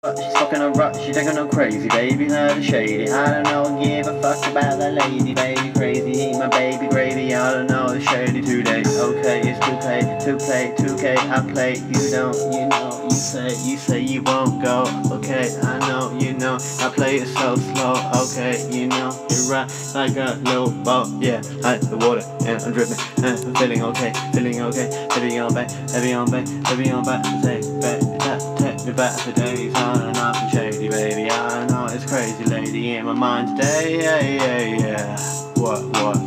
She's fucking a rut, she thinking I'm crazy, baby, not shady. I don't know, give a fuck about that lady, baby, crazy. Eat my baby gravy, I don't know, it's shady today. Okay, it's 2K, I play, you don't, you know, you say you won't go. Okay, I know, you know, I play it so slow. Okay, you know, you right like a little boat. Yeah, like the water, and I'm dripping, and I'm feeling okay, heavy on back, heavy on back, take me back for days on and off and shady, baby. I know it's crazy, lady, in my mind today. Yeah. What?